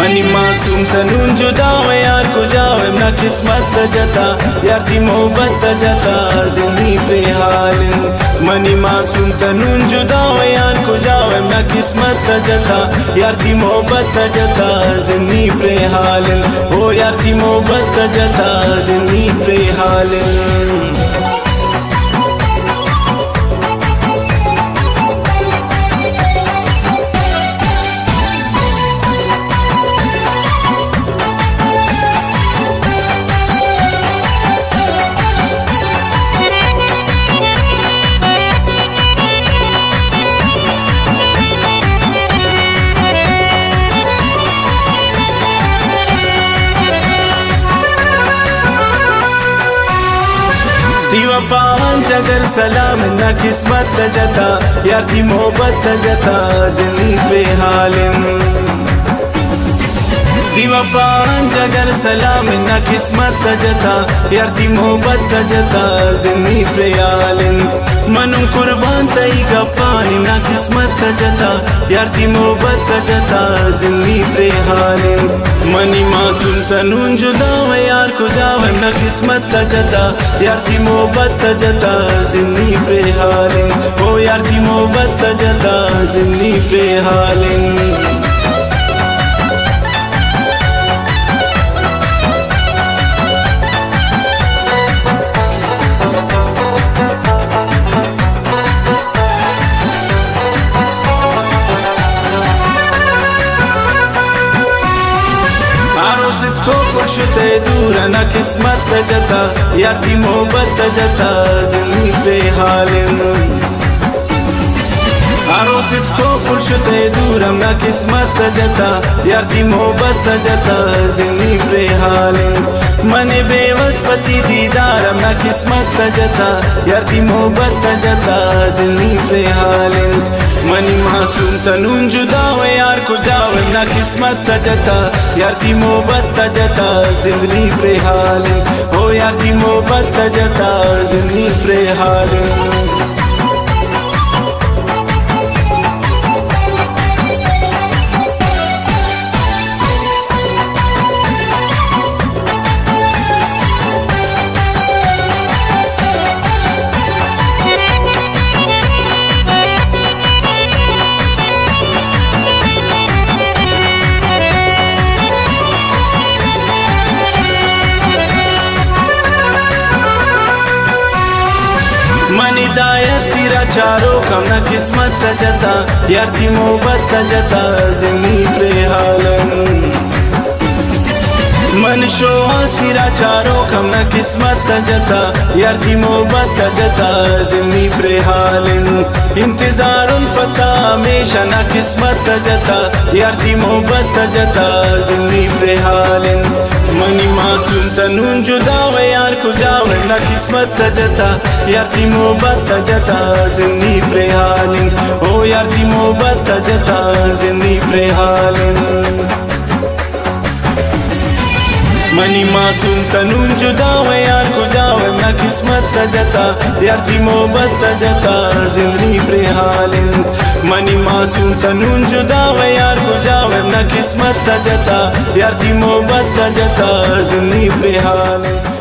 Money मासूम तनून जुदा व यार को जावे ना किस्मत जता यार की मोहब्बत जता जिंदगी पे हाल मनी मासूम तनून जुदा व यार को जावे ना किस्मत जता यार की मोहब्बत जता जिंदगी पे हाल ओ यार की मोहब्बत जता जिंदगी पे हाल वफान जगर सलाम ना किस्मत जता यार की मोहब्बत जता जिंदगी पे हालिम वफान जगर सलाम ना किस्मत जता यार की मोहब्बत जता जिंदगी पे हालिम मनु कुर्बान तई का पानी ना किस्मत जता यार की मोहब्बत जता जिंदगी पे हालिम मनी मासूम तनून जुदा व यार को जावे ना किस्मत जता यार की मोहब्बत जता जिंदगी पे हालिम ओ यार की मोहब्बत जता जिंदगी पे हालिम खुशते दूर ना किस्मत जता यार की मोहब्बत जता जिंदगी पे हालिम आरोसित को खुशते दूर ना किस्मत जता यार की मोहब्बत जता जिंदगी पे हालिम मने बेवस्पति दीदार ना किस्मत जता यार की मोहब्बत जता जिंदगी पे हालिम मनी मासूम तनून जुदा व यार को जावे ना किस्मत जता यार की मोहब्बत जता जिंदगी पे हालिम ओ यार की मोहब्बत जता जिंदगी पे हालिम हिदायत तेरा चारों कम ना किस्मत जता यार की मोहब्बत जता जिंदगी पे हालन मन शोहा तेरा चारों कम ना किस्मत जता यार की मोहब्बत जता जिंदगी पे हालन इंतजार पता हमेशा ना किस्मत जता यार की मोहब्बत जता जिंदगी पे हालन मनी मासूम तनून जुदा व यार को जावे ना किस्मत जता यार की मोहब्बत जता जिंदगी पे हालिम ओ यार की मोहब्बत जता जिंदगी पे हालिम मनी मासूम तनून जुदा व यार को जावे ना किस्मत जता यार की मोहब्बत जता जिंदगी पे हालिम मनी मासूम तनून जुदा व यार को जावे ना किस्मत जता यार की मोहब्बत जता जिंदगी पे हालिम।